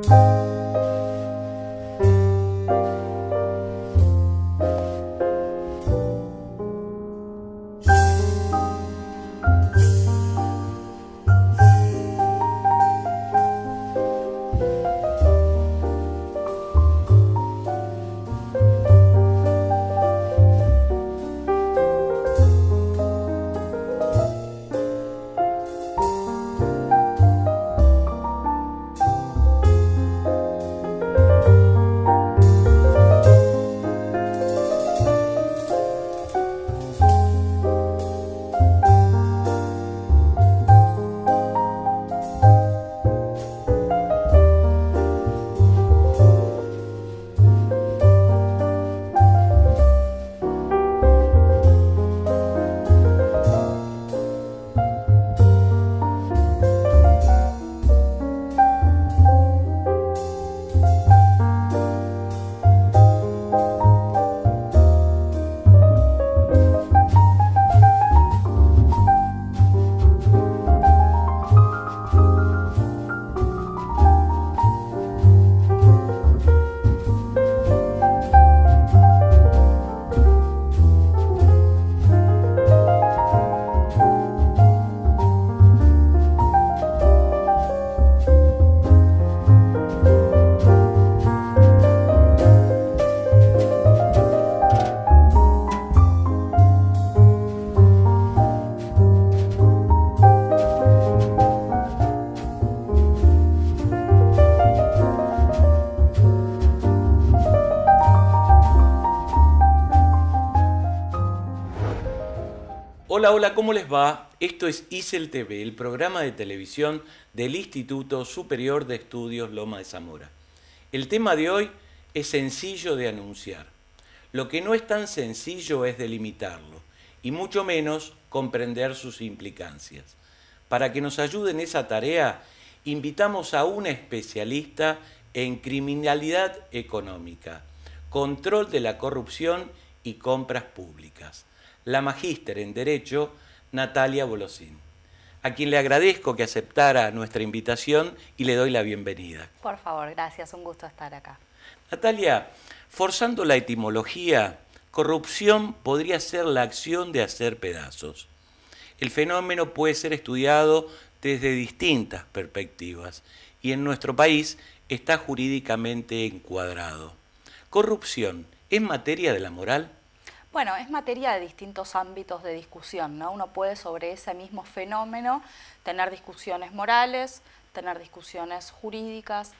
Hola, hola, ¿cómo les va? Esto es ISEL TV, el programa de televisión del Instituto Superior de Estudios Loma de Zamora. El tema de hoy es sencillo de anunciar. Lo que no es tan sencillo es delimitarlo, y mucho menos comprender sus implicancias. Para que nos ayude en esa tarea, invitamos a una especialista en criminalidad económica, control de la corrupción y compras públicas, la magíster en Derecho, Natalia Bolosín, a quien le agradezco que aceptara nuestra invitación y le doy la bienvenida. Por favor, gracias, un gusto estar acá. Natalia, forzando la etimología, corrupción podría ser la acción de hacer pedazos. El fenómeno puede ser estudiado desde distintas perspectivas y en nuestro país está jurídicamente encuadrado. ¿Corrupción es materia de la moral? Bueno, es materia de distintos ámbitos de discusión, ¿no? Uno puede sobre ese mismo fenómeno tener discusiones morales, tener discusiones jurídicas,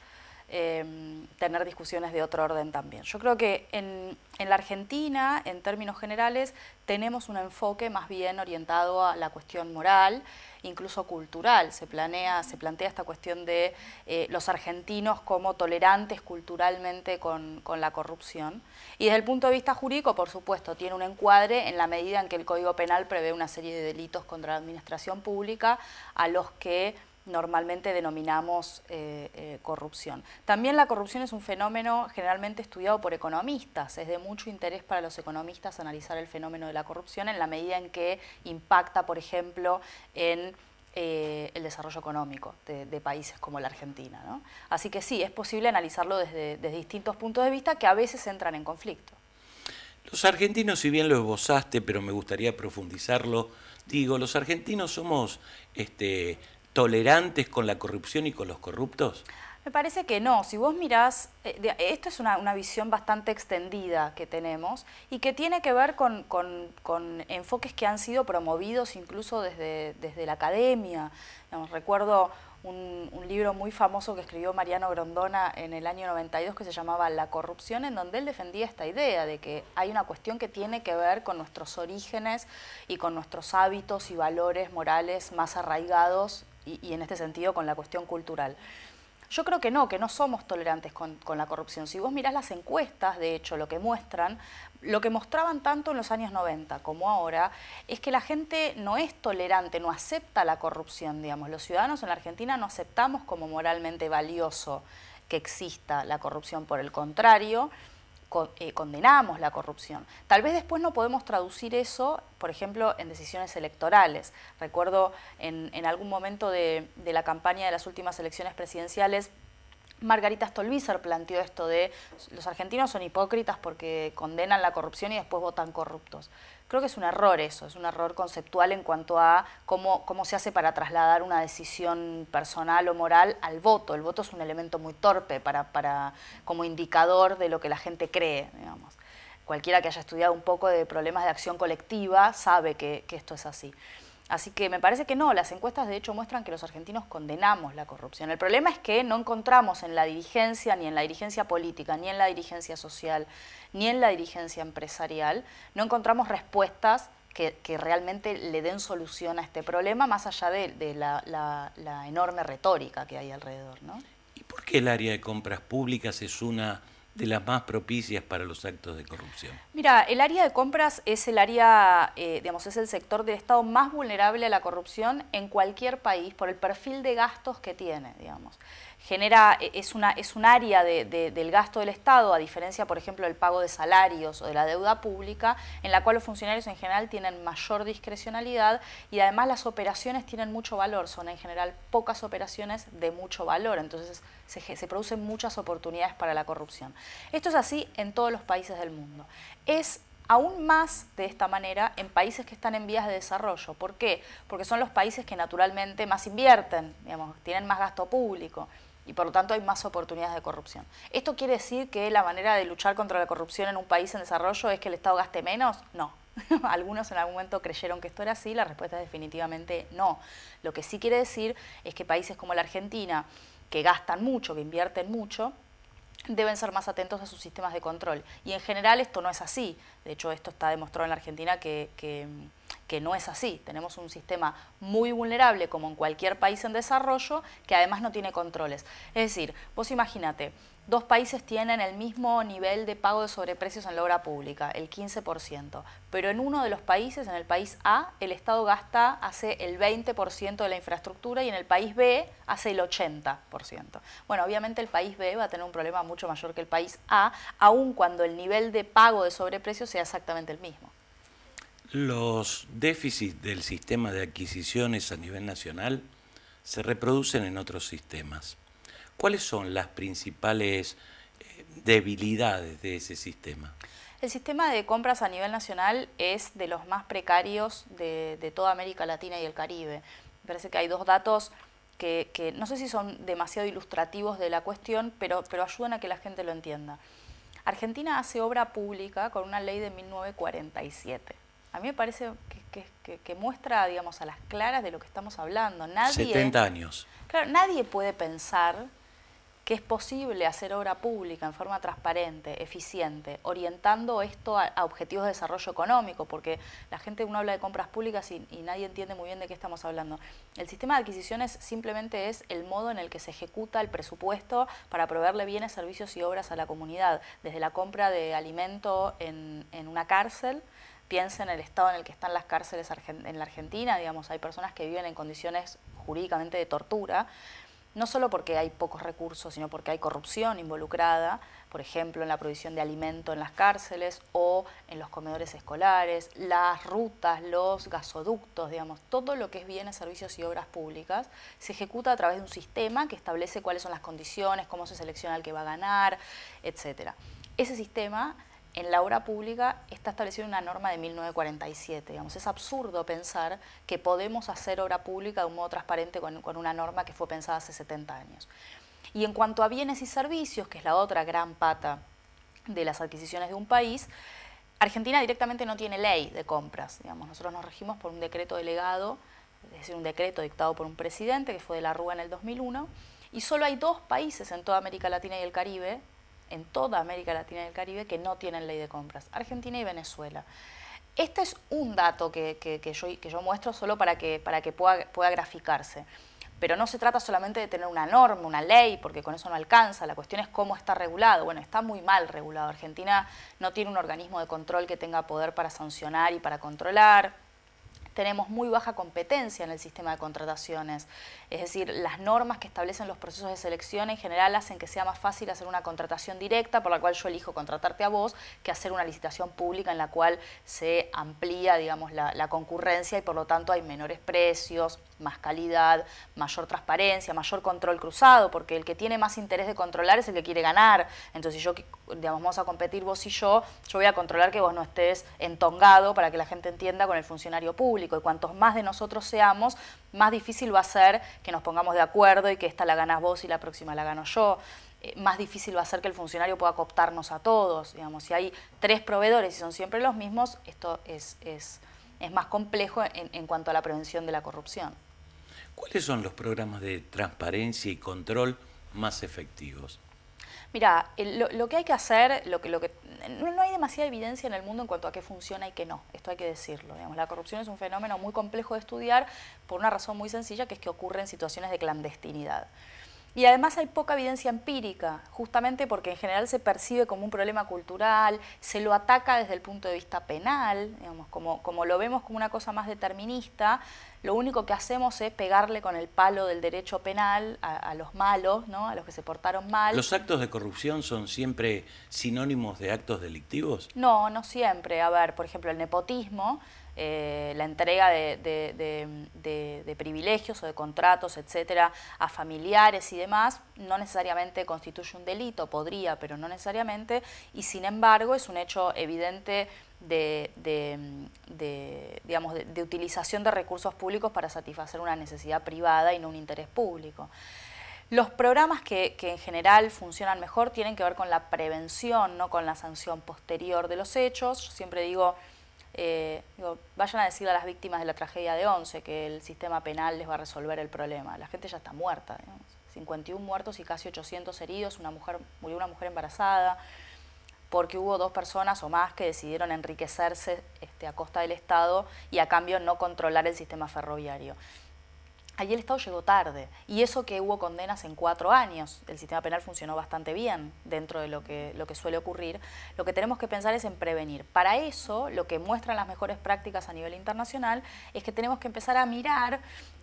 tener discusiones de otro orden también. Yo creo que en la Argentina, en términos generales, tenemos un enfoque más bien orientado a la cuestión moral, incluso cultural. Se plantea esta cuestión de los argentinos como tolerantes culturalmente con la corrupción. Y desde el punto de vista jurídico, por supuesto, tiene un encuadre en la medida en que el Código Penal prevé una serie de delitos contra la administración pública a los que normalmente denominamos corrupción. También la corrupción es un fenómeno generalmente estudiado por economistas. Es de mucho interés para los economistas analizar el fenómeno de la corrupción en la medida en que impacta, por ejemplo, en el desarrollo económico de países como la Argentina, ¿no? Así que sí, es posible analizarlo desde distintos puntos de vista que a veces entran en conflicto. Los argentinos, si bien lo esbozaste, pero me gustaría profundizarlo, digo, los argentinos somos tolerantes con la corrupción y con los corruptos. Me parece que no. Si vos mirás, esto es una visión bastante extendida que tenemos y que tiene que ver con enfoques que han sido promovidos incluso desde la academia. Recuerdo un libro muy famoso que escribió Mariano Grondona en el año 92 que se llamaba La corrupción, en donde él defendía esta idea de que hay una cuestión que tiene que ver con nuestros orígenes y con nuestros hábitos y valores morales más arraigados y en este sentido con la cuestión cultural. Yo creo que no somos tolerantes con la corrupción. Si vos mirás las encuestas, de hecho, lo que mostraban tanto en los años 90 como ahora, es que la gente no es tolerante, no acepta la corrupción, digamos. Los ciudadanos en la Argentina no aceptamos como moralmente valioso que exista la corrupción. Por el contrario, condenamos la corrupción. Tal vez después no podemos traducir eso, por ejemplo, en decisiones electorales. Recuerdo en algún momento de la campaña de las últimas elecciones presidenciales, Margarita Stolbizer planteó esto de los argentinos son hipócritas porque condenan la corrupción y después votan corruptos. Creo que es un error eso, es un error conceptual en cuanto a cómo se hace para trasladar una decisión personal o moral al voto. El voto es un elemento muy torpe como indicador de lo que la gente cree, digamos. Cualquiera que haya estudiado un poco de problemas de acción colectiva sabe que esto es así. Así que me parece que no, las encuestas de hecho muestran que los argentinos condenamos la corrupción. El problema es que no encontramos en la dirigencia, ni en la dirigencia política, ni en la dirigencia social, ni en la dirigencia empresarial, no encontramos respuestas que realmente le den solución a este problema, más allá de la enorme retórica que hay alrededor, ¿no? ¿Y por qué el área de compras públicas es una de las más propicias para los actos de corrupción? Mira, el área de compras es el área, digamos, es el sector del Estado más vulnerable a la corrupción en cualquier país por el perfil de gastos que tiene, digamos. Es un área del gasto del Estado, a diferencia, por ejemplo, del pago de salarios o de la deuda pública, en la cual los funcionarios en general tienen mayor discrecionalidad y además las operaciones tienen mucho valor, son en general pocas operaciones de mucho valor, entonces se producen muchas oportunidades para la corrupción. Esto es así en todos los países del mundo. Es aún más de esta manera en países que están en vías de desarrollo. ¿Por qué? Porque son los países que naturalmente más invierten, digamos, tienen más gasto público y por lo tanto hay más oportunidades de corrupción. ¿Esto quiere decir que la manera de luchar contra la corrupción en un país en desarrollo es que el Estado gaste menos? No. Algunos en algún momento creyeron que esto era así, la respuesta es definitivamente no. Lo que sí quiere decir es que países como la Argentina, que gastan mucho, que invierten mucho, deben ser más atentos a sus sistemas de control. Y en general esto no es así. De hecho, esto está demostrado en la Argentina que no es así. Tenemos un sistema muy vulnerable, como en cualquier país en desarrollo, que además no tiene controles. Es decir, vos imagínate, dos países tienen el mismo nivel de pago de sobreprecios en la obra pública, el 15%, pero en uno de los países, en el país A, el Estado hace el 20% de la infraestructura y en el país B hace el 80%. Bueno, obviamente el país B va a tener un problema mucho mayor que el país A, aun cuando el nivel de pago de sobreprecios sea exactamente el mismo. Los déficits del sistema de adquisiciones a nivel nacional se reproducen en otros sistemas. ¿Cuáles son las principales debilidades de ese sistema? El sistema de compras a nivel nacional es de los más precarios de toda América Latina y el Caribe. Me parece que hay dos datos que no sé si son demasiado ilustrativos de la cuestión, pero ayudan a que la gente lo entienda. Argentina hace obra pública con una ley de 1947. A mí me parece que muestra, digamos, a las claras de lo que estamos hablando. 70 años. Claro, nadie puede pensar que es posible hacer obra pública en forma transparente, eficiente, orientando esto a objetivos de desarrollo económico, porque la gente, uno habla de compras públicas y nadie entiende muy bien de qué estamos hablando. El sistema de adquisiciones simplemente es el modo en el que se ejecuta el presupuesto para proveerle bienes, servicios y obras a la comunidad, desde la compra de alimento en una cárcel. Piensa en el estado en el que están las cárceles en la Argentina, digamos, hay personas que viven en condiciones jurídicamente de tortura, no solo porque hay pocos recursos, sino porque hay corrupción involucrada, por ejemplo, en la provisión de alimento en las cárceles o en los comedores escolares, las rutas, los gasoductos, digamos, todo lo que es bienes, servicios y obras públicas se ejecuta a través de un sistema que establece cuáles son las condiciones, cómo se selecciona el que va a ganar, etc. Ese sistema en la obra pública está establecida una norma de 1947. Digamos. Es absurdo pensar que podemos hacer obra pública de un modo transparente con una norma que fue pensada hace 70 años. Y en cuanto a bienes y servicios, que es la otra gran pata de las adquisiciones de un país, Argentina directamente no tiene ley de compras. Digamos. Nosotros nos regimos por un decreto delegado, es decir, un decreto dictado por un presidente, que fue de la Rúa en el 2001, y solo hay dos países en toda América Latina y el Caribe, que no tienen ley de compras, Argentina y Venezuela. Este es un dato que yo muestro solo para que pueda graficarse. Pero no se trata solamente de tener una norma, una ley, porque con eso no alcanza. La cuestión es cómo está regulado. Bueno, está muy mal regulado. Argentina no tiene un organismo de control que tenga poder para sancionar y para controlar. Tenemos muy baja competencia en el sistema de contrataciones, es decir, las normas que establecen los procesos de selección en general hacen que sea más fácil hacer una contratación directa, por la cual yo elijo contratarte a vos, que hacer una licitación pública en la cual se amplía, digamos, la concurrencia y por lo tanto hay menores precios, más calidad, mayor transparencia, mayor control cruzado, porque el que tiene más interés de controlar es el que quiere ganar. Entonces, si yo, digamos, vamos a competir vos y yo voy a controlar que vos no estés entongado para que la gente entienda con el funcionario público. Y cuantos más de nosotros seamos, más difícil va a ser que nos pongamos de acuerdo y que esta la ganás vos y la próxima la gano yo. Más difícil va a ser que el funcionario pueda cooptarnos a todos. Digamos, si hay 3 proveedores y son siempre los mismos, esto es más complejo en cuanto a la prevención de la corrupción. ¿Cuáles son los programas de transparencia y control más efectivos? Mira, lo que hay que hacer, no hay demasiada evidencia en el mundo en cuanto a qué funciona y qué no, esto hay que decirlo. Digamos, la corrupción es un fenómeno muy complejo de estudiar por una razón muy sencilla, que es que ocurre en situaciones de clandestinidad. Y además hay poca evidencia empírica, justamente porque en general se percibe como un problema cultural, se lo ataca desde el punto de vista penal, digamos, como lo vemos como una cosa más determinista, lo único que hacemos es pegarle con el palo del derecho penal a los malos, ¿no? A los que se portaron mal. ¿Los actos de corrupción son siempre sinónimos de actos delictivos? No, no siempre. A ver, por ejemplo, el nepotismo, la entrega de privilegios o de contratos, etcétera, a familiares y demás, no necesariamente constituye un delito, podría, pero no necesariamente, y sin embargo es un hecho evidente digamos, de utilización de recursos públicos para satisfacer una necesidad privada y no un interés público. Los programas que en general funcionan mejor tienen que ver con la prevención, no con la sanción posterior de los hechos. Yo siempre digo, vayan a decirle a las víctimas de la tragedia de Once que el sistema penal les va a resolver el problema. La gente ya está muerta, digamos. 51 muertos y casi 800 heridos, murió una mujer embarazada, porque hubo 2 personas o más que decidieron enriquecerse a costa del Estado y a cambio no controlar el sistema ferroviario. Allí el Estado llegó tarde, y eso que hubo condenas en 4 años, el sistema penal funcionó bastante bien dentro de lo que suele ocurrir. Lo que tenemos que pensar es en prevenir. Para eso, lo que muestran las mejores prácticas a nivel internacional es que tenemos que empezar a mirar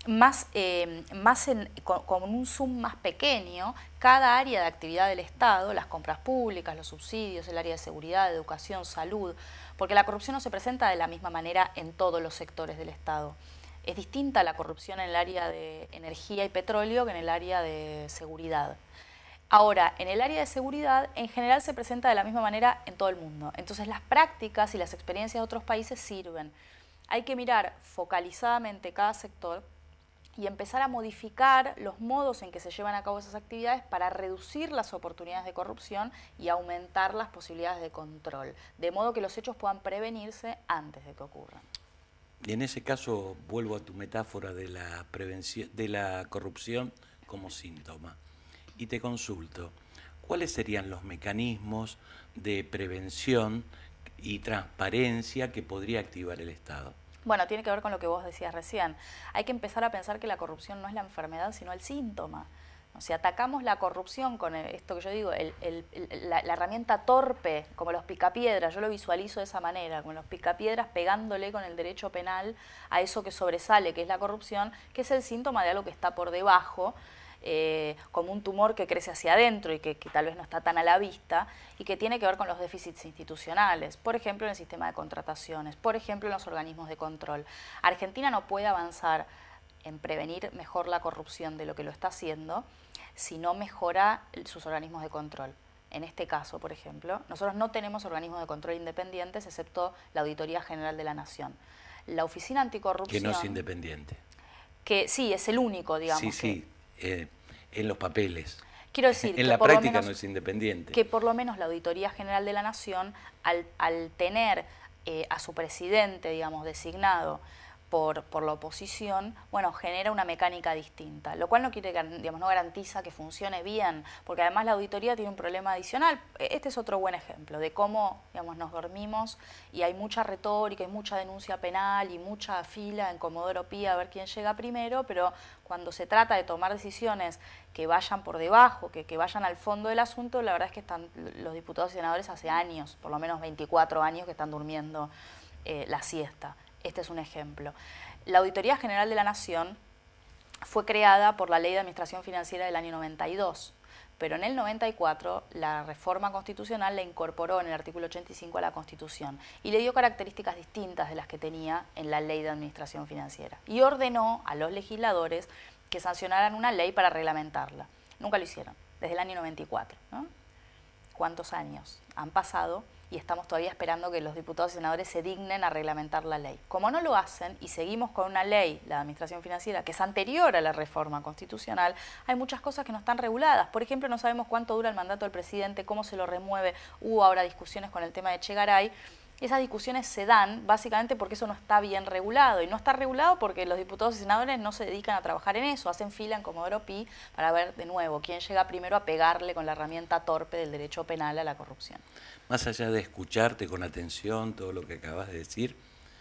con un zoom más pequeño cada área de actividad del Estado, las compras públicas, los subsidios, el área de seguridad, de educación, salud, porque la corrupción no se presenta de la misma manera en todos los sectores del Estado. Es distinta la corrupción en el área de energía y petróleo que en el área de seguridad. Ahora, en el área de seguridad, en general se presenta de la misma manera en todo el mundo. Entonces, las prácticas y las experiencias de otros países sirven. Hay que mirar focalizadamente cada sector y empezar a modificar los modos en que se llevan a cabo esas actividades para reducir las oportunidades de corrupción y aumentar las posibilidades de control, de modo que los hechos puedan prevenirse antes de que ocurran. Y en ese caso vuelvo a tu metáfora de la prevención, de la corrupción como síntoma. Y te consulto, ¿cuáles serían los mecanismos de prevención y transparencia que podría activar el Estado? Bueno, tiene que ver con lo que vos decías recién. Hay que empezar a pensar que la corrupción no es la enfermedad, sino el síntoma. O sea, atacamos la corrupción con esto que yo digo, la herramienta torpe, como los picapiedras, yo lo visualizo de esa manera, como los picapiedras pegándole con el derecho penal a eso que sobresale, que es la corrupción, que es el síntoma de algo que está por debajo, como un tumor que crece hacia adentro y que tal vez no está tan a la vista, y que tiene que ver con los déficits institucionales, por ejemplo en el sistema de contrataciones, por ejemplo en los organismos de control. Argentina no puede avanzar en prevenir mejor la corrupción de lo que lo está haciendo si no mejora sus organismos de control. En este caso, por ejemplo, nosotros no tenemos organismos de control independientes excepto la Auditoría General de la Nación. La Oficina Anticorrupción... Que no es independiente. Que sí, es el único, digamos. Sí, sí, en los papeles. Quiero decir, en la práctica no es independiente. Que por lo menos la Auditoría General de la Nación, al tener a su presidente, digamos, designado por la oposición, bueno, genera una mecánica distinta, lo cual no quiere, digamos, no garantiza que funcione bien, porque además la auditoría tiene un problema adicional. Este es otro buen ejemplo de cómo, digamos, nos dormimos y hay mucha retórica y mucha denuncia penal y mucha fila en Comodoro Pi a ver quién llega primero, pero cuando se trata de tomar decisiones que vayan por debajo, que vayan al fondo del asunto, la verdad es que están los diputados y senadores hace años, por lo menos 24 años, que están durmiendo la siesta. Este es un ejemplo. La Auditoría General de la Nación fue creada por la Ley de Administración Financiera del año 92. Pero en el 94 la reforma constitucional la incorporó en el artículo 85 a la Constitución y le dio características distintas de las que tenía en la Ley de Administración Financiera y ordenó a los legisladores que sancionaran una ley para reglamentarla. Nunca lo hicieron, desde el año 94, ¿no? ¿Cuántos años han pasado? Y estamos todavía esperando que los diputados y senadores se dignen a reglamentar la ley. Como no lo hacen y seguimos con una ley, la Administración Financiera, que es anterior a la reforma constitucional, hay muchas cosas que no están reguladas. Por ejemplo, no sabemos cuánto dura el mandato del presidente, cómo se lo remueve. Hubo ahora discusiones con el tema de Chegaray. Esas discusiones se dan básicamente porque eso no está bien regulado. Y no está regulado porque los diputados y senadores no se dedican a trabajar en eso, hacen fila en Comodoro Pi para ver de nuevo quién llega primero a pegarle con la herramienta torpe del derecho penal a la corrupción. Más allá de escucharte con atención todo lo que acabas de decir,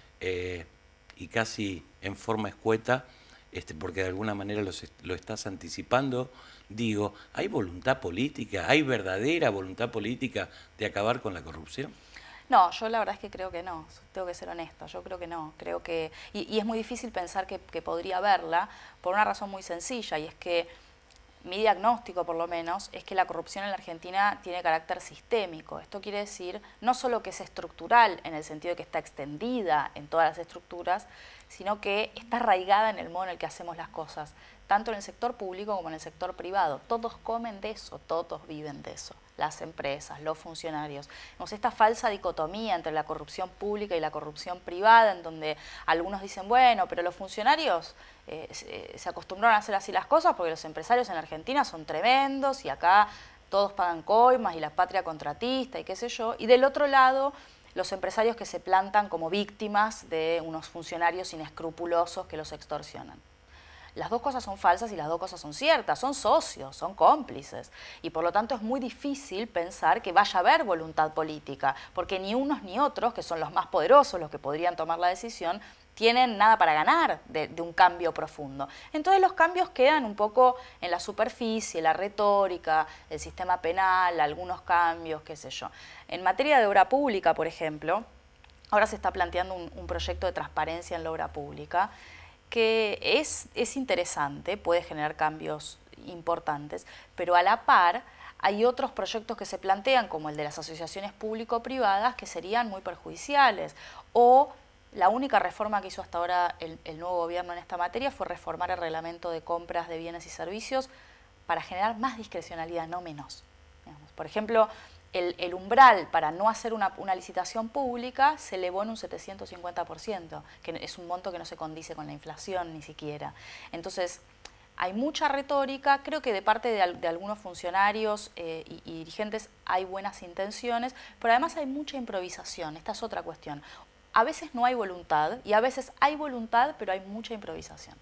y casi en forma escueta, porque de alguna manera lo estás anticipando, digo, ¿hay voluntad política, hay verdadera voluntad política de acabar con la corrupción? No, yo la verdad es que creo que no, tengo que ser honesta, yo creo que no, creo que, y es muy difícil pensar que podría haberla por una razón muy sencilla, y es que mi diagnóstico, por lo menos, es que la corrupción en la Argentina tiene carácter sistémico. Esto quiere decir no solo que es estructural, en el sentido de que está extendida en todas las estructuras, sino que está arraigada en el modo en el que hacemos las cosas, tanto en el sector público como en el sector privado. Todos comen de eso, todos viven de eso. Las empresas, los funcionarios. Vemos esta falsa dicotomía entre la corrupción pública y la corrupción privada, en donde algunos dicen, bueno, pero los funcionarios se acostumbraron a hacer así las cosas porque los empresarios en Argentina son tremendos y acá todos pagan coimas y la patria contratista y qué sé yo. Y del otro lado, los empresarios que se plantan como víctimas de unos funcionarios inescrupulosos que los extorsionan. Las dos cosas son falsas y las dos cosas son ciertas, son socios, son cómplices. Y por lo tanto es muy difícil pensar que vaya a haber voluntad política, porque ni unos ni otros, que son los más poderosos, los que podrían tomar la decisión, tienen nada para ganar de un cambio profundo. Entonces los cambios quedan un poco en la superficie, la retórica, el sistema penal, algunos cambios, qué sé yo. En materia de obra pública, por ejemplo, ahora se está planteando un proyecto de transparencia en la obra pública, que es interesante, puede generar cambios importantes, pero a la par hay otros proyectos que se plantean, como el de las asociaciones público-privadas, que serían muy perjudiciales. O la única reforma que hizo hasta ahora el nuevo gobierno en esta materia fue reformar el reglamento de compras de bienes y servicios para generar más discrecionalidad, no menos. Por ejemplo, el umbral para no hacer una licitación pública se elevó en un 750%, que es un monto que no se condice con la inflación ni siquiera. Entonces, hay mucha retórica, creo que de parte de algunos funcionarios y dirigentes hay buenas intenciones, pero además hay mucha improvisación, esta es otra cuestión. A veces no hay voluntad y a veces hay voluntad, pero hay mucha improvisación.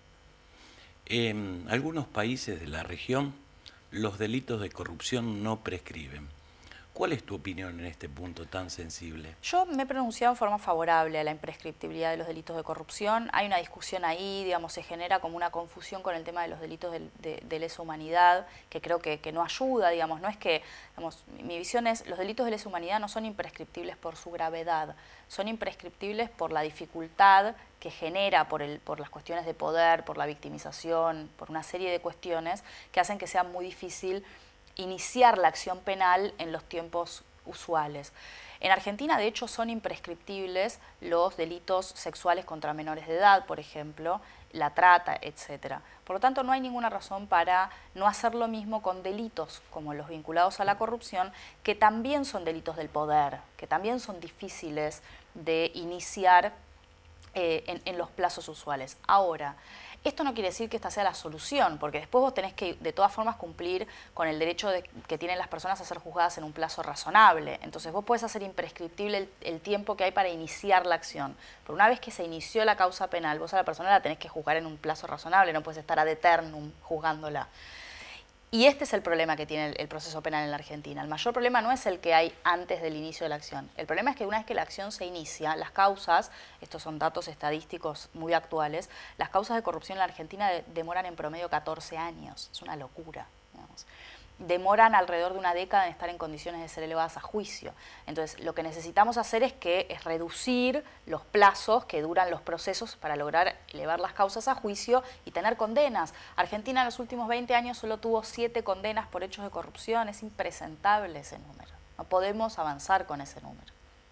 En algunos países de la región, los delitos de corrupción no prescriben. ¿Cuál es tu opinión en este punto tan sensible? Yo me he pronunciado en forma favorable a la imprescriptibilidad de los delitos de corrupción. Hay una discusión ahí, digamos, se genera como una confusión con el tema de los delitos de lesa humanidad, que creo que no ayuda, digamos, no es que, digamos, mi visión es, los delitos de lesa humanidad no son imprescriptibles por su gravedad, son imprescriptibles por la dificultad que genera por las cuestiones de poder, por la victimización, por una serie de cuestiones que hacen que sea muy difícil iniciar la acción penal en los tiempos usuales. En Argentina, de hecho, son imprescriptibles los delitos sexuales contra menores de edad, por ejemplo, la trata, etc. Por lo tanto, no hay ninguna razón para no hacer lo mismo con delitos como los vinculados a la corrupción, que también son delitos del poder, que también son difíciles de iniciar en los plazos usuales. Ahora, esto no quiere decir que esta sea la solución, porque después vos tenés que de todas formas cumplir con el derecho que tienen las personas a ser juzgadas en un plazo razonable. Entonces vos podés hacer imprescriptible el tiempo que hay para iniciar la acción. Pero una vez que se inició la causa penal, vos a la persona la tenés que juzgar en un plazo razonable, no puedes estar ad eternum juzgándola. Y este es el problema que tiene el proceso penal en la Argentina. El mayor problema no es el que hay antes del inicio de la acción. El problema es que una vez que la acción se inicia, las causas, estos son datos estadísticos muy actuales, las causas de corrupción en la Argentina demoran en promedio 14 años. Es una locura, digamos. demoran alrededor de una década en estar en condiciones de ser elevadas a juicio. Entonces, lo que necesitamos hacer es reducir los plazos que duran los procesos para lograr elevar las causas a juicio y tener condenas. Argentina en los últimos 20 años solo tuvo 7 condenas por hechos de corrupción. Es impresentable ese número. No podemos avanzar con ese número.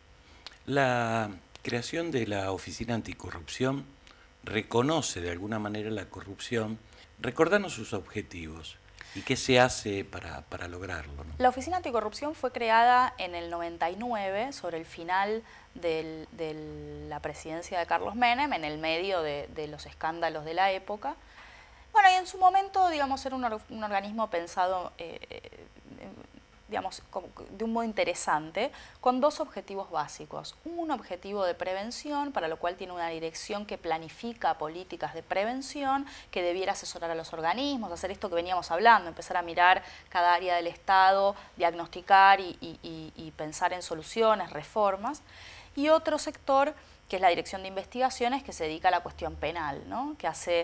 La creación de la Oficina Anticorrupción reconoce de alguna manera la corrupción. Recordanos sus objetivos y qué se hace para lograrlo, ¿no? La Oficina Anticorrupción fue creada en el 99, sobre el final de la presidencia de Carlos Menem, en el medio de los escándalos de la época. Bueno, y en su momento, digamos, era un organismo pensado, digamos, de un modo interesante, con 2 objetivos básicos. Un objetivo de prevención, para lo cual tiene una dirección que planifica políticas de prevención, que debiera asesorar a los organismos, hacer esto que veníamos hablando, empezar a mirar cada área del Estado, diagnosticar y pensar en soluciones, reformas. Y otro sector, que es la Dirección de Investigaciones, que se dedica a la cuestión penal, ¿no? Que hace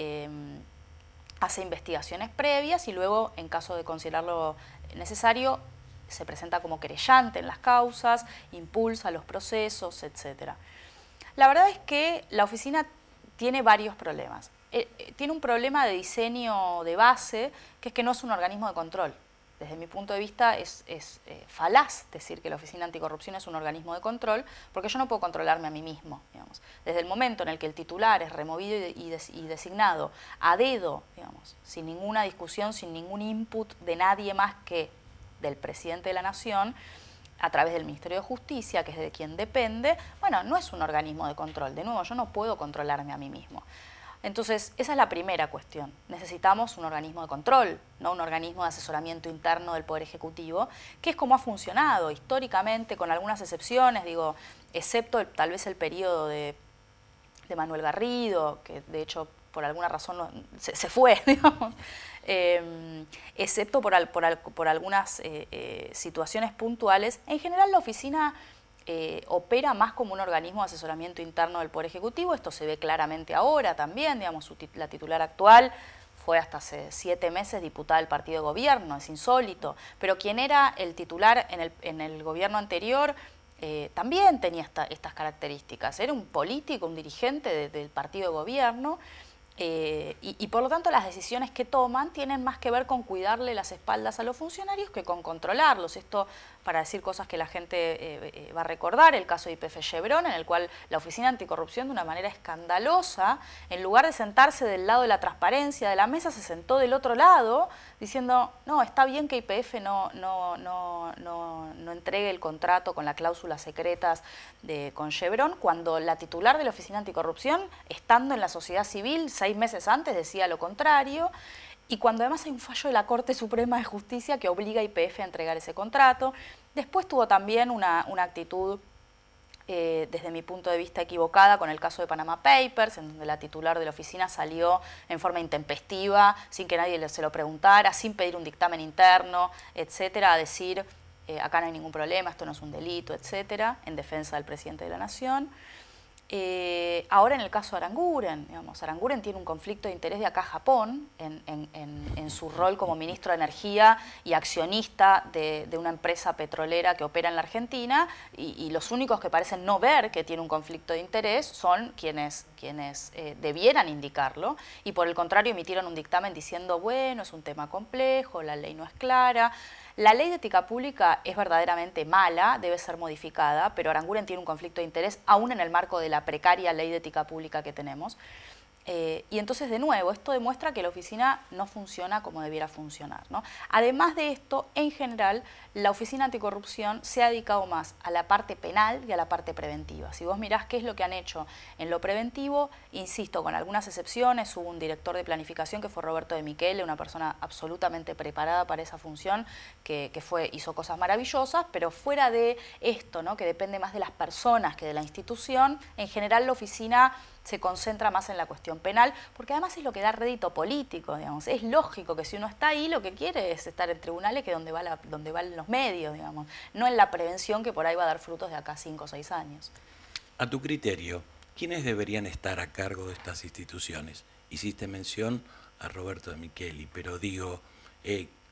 investigaciones previas y luego, en caso de considerarlo necesario, se presenta como querellante en las causas, impulsa los procesos, etc. La verdad es que la oficina tiene varios problemas. Tiene un problema de diseño de base, que es que no es un organismo de control. Desde mi punto de vista es falaz decir que la Oficina Anticorrupción es un organismo de control, porque yo no puedo controlarme a mí mismo, digamos. Desde el momento en el que el titular es removido y designado a dedo, digamos, sin ninguna discusión, sin ningún input de nadie más que del presidente de la Nación, a través del Ministerio de Justicia, que es de quien depende, bueno, no es un organismo de control. De nuevo, yo no puedo controlarme a mí mismo. Entonces, esa es la primera cuestión. Necesitamos un organismo de control, no un organismo de asesoramiento interno del Poder Ejecutivo, que es como ha funcionado históricamente, con algunas excepciones, digo, excepto tal vez el periodo de Manuel Garrido, que de hecho por alguna razón se fue, digamos, excepto por algunas situaciones puntuales. En general la oficina opera más como un organismo de asesoramiento interno del Poder Ejecutivo. Esto se ve claramente ahora también, digamos, la titular actual fue hasta hace 7 meses diputada del partido de gobierno, es insólito, pero quien era el titular en el gobierno anterior también tenía estas características, era un político, un dirigente del partido de gobierno. Y por lo tanto las decisiones que toman tienen más que ver con cuidarle las espaldas a los funcionarios que con controlarlos. Esto para decir cosas que la gente va a recordar, el caso de YPF Chevron, en el cual la Oficina Anticorrupción de una manera escandalosa, en lugar de sentarse del lado de la transparencia de la mesa, se sentó del otro lado diciendo, no, está bien que YPF no entregue el contrato con las cláusulas secretas con Chevron, cuando la titular de la Oficina Anticorrupción, estando en la sociedad civil 6 meses antes, decía lo contrario, y cuando además hay un fallo de la Corte Suprema de Justicia que obliga a YPF a entregar ese contrato. Después tuvo también una actitud, desde mi punto de vista, equivocada con el caso de Panama Papers, en donde la titular de la oficina salió en forma intempestiva, sin que nadie se lo preguntara, sin pedir un dictamen interno, etcétera, a decir, acá no hay ningún problema, esto no es un delito, etcétera, en defensa del presidente de la Nación. Ahora en el caso de Aranguren, digamos, Aranguren tiene un conflicto de interés de acá a Japón en su rol como ministro de Energía y accionista de una empresa petrolera que opera en la Argentina, y los únicos que parecen no ver que tiene un conflicto de interés son quienes debieran indicarlo, y por el contrario emitieron un dictamen diciendo, bueno, es un tema complejo, la ley no es clara. La ley de ética pública es verdaderamente mala, debe ser modificada, pero Aranguren tiene un conflicto de interés aún en el marco de la precaria ley de ética pública que tenemos. Y entonces, de nuevo, esto demuestra que la oficina no funciona como debiera funcionar, ¿no? Además de esto, en general, la Oficina Anticorrupción se ha dedicado más a la parte penal y a la parte preventiva. Si vos mirás qué es lo que han hecho en lo preventivo, insisto, con algunas excepciones, hubo un director de planificación que fue Roberto de Michele, una persona absolutamente preparada para esa función, que hizo cosas maravillosas, pero fuera de esto, ¿no?, que depende más de las personas que de la institución, en general la oficina se concentra más en la cuestión penal, porque además es lo que da rédito político, digamos. Es lógico que si uno está ahí, lo que quiere es estar en tribunales, que es donde van los medios, digamos, no en la prevención, que por ahí va a dar frutos de acá a 5 o 6 años. A tu criterio, ¿quiénes deberían estar a cargo de estas instituciones? Hiciste mención a Roberto de Michele, pero digo,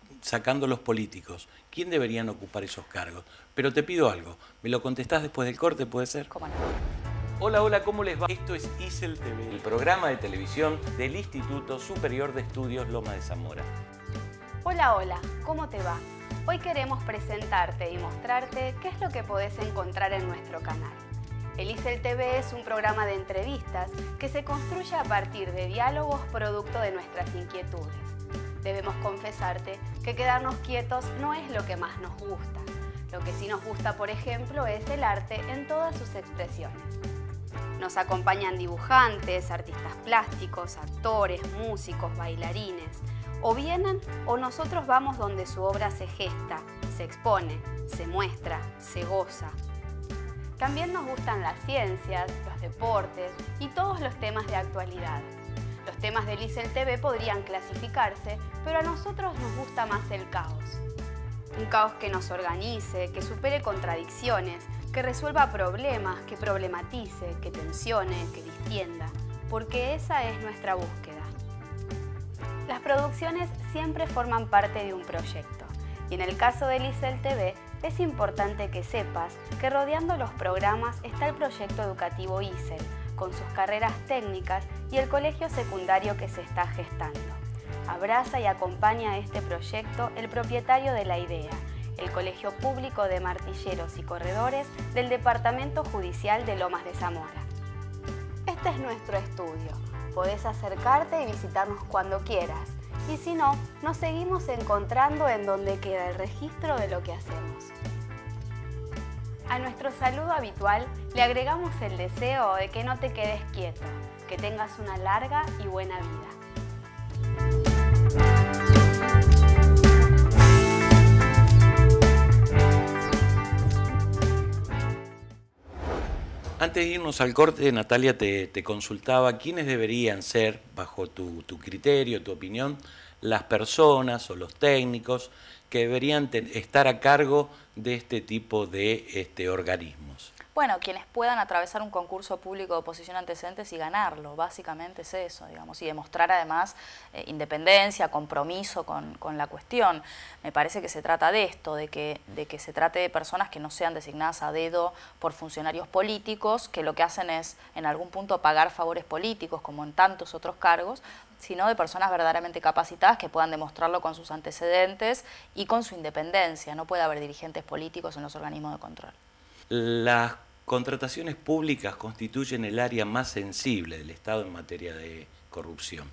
sacando los políticos, ¿quién deberían ocupar esos cargos? Pero te pido algo, ¿me lo contestás después del corte, puede ser? ¿Cómo no? Hola, hola, ¿cómo les va? Esto es ISEL TV, el programa de televisión del Instituto Superior de Estudios Loma de Zamora. Hola, hola, ¿cómo te va? Hoy queremos presentarte y mostrarte qué es lo que podés encontrar en nuestro canal. El ISEL TV es un programa de entrevistas que se construye a partir de diálogos producto de nuestras inquietudes. Debemos confesarte que quedarnos quietos no es lo que más nos gusta. Lo que sí nos gusta, por ejemplo, es el arte en todas sus expresiones. Nos acompañan dibujantes, artistas plásticos, actores, músicos, bailarines. O vienen o nosotros vamos donde su obra se gesta, se expone, se muestra, se goza. También nos gustan las ciencias, los deportes y todos los temas de actualidad. Los temas del ISEL TV podrían clasificarse, pero a nosotros nos gusta más el caos. Un caos que nos organice, que supere contradicciones, que resuelva problemas, que problematice, que tensione, que distienda, porque esa es nuestra búsqueda. Las producciones siempre forman parte de un proyecto, y en el caso del ISEL TV es importante que sepas que rodeando los programas está el proyecto educativo ISEL, con sus carreras técnicas y el colegio secundario que se está gestando. Abraza y acompaña a este proyecto el propietario de la idea, el Colegio Público de Martilleros y Corredores del Departamento Judicial de Lomas de Zamora. Este es nuestro estudio. Podés acercarte y visitarnos cuando quieras. Y si no, nos seguimos encontrando en donde queda el registro de lo que hacemos. A nuestro saludo habitual le agregamos el deseo de que no te quedes quieto, que tengas una larga y buena vida. Antes de irnos al corte, Natalia te consultaba quiénes deberían ser, bajo tu criterio, tu opinión, las personas o los técnicos que deberían estar a cargo de este tipo de organismos. Bueno, quienes puedan atravesar un concurso público de oposición a antecedentes y ganarlo, básicamente es eso, digamos, y demostrar además independencia, compromiso con la cuestión. Me parece que se trata de esto, de que se trate de personas que no sean designadas a dedo por funcionarios políticos, que lo que hacen es en algún punto pagar favores políticos, como en tantos otros cargos, sino de personas verdaderamente capacitadas que puedan demostrarlo con sus antecedentes y con su independencia. No puede haber dirigentes políticos en los organismos de control. Las contrataciones públicas constituyen el área más sensible del Estado en materia de corrupción.